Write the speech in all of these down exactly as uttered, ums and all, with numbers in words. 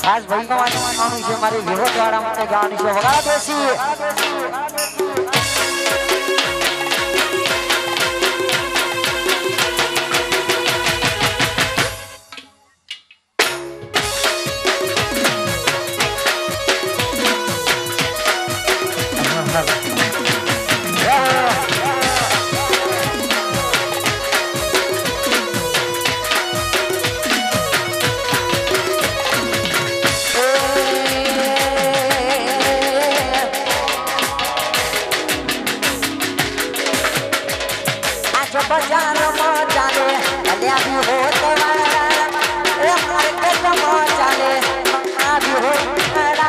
खास भाई का मानू छे मारी विरोध वाला माटे गानी छे वगा देसी बजान मचाले अलिया भी होते वाला ए हमारे कदम मचाले मम्मा भी होते वाला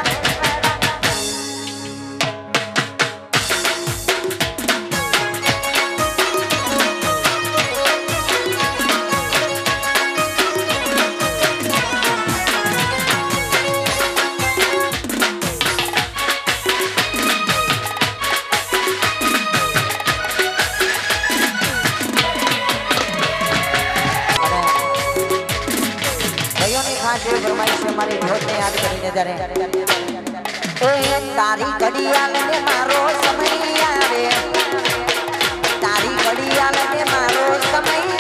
मारी बहुत ने याद करीने जरे ए तारी घड़ियाल ने मारो समय आवे तारी घड़ियाल ने मारो समय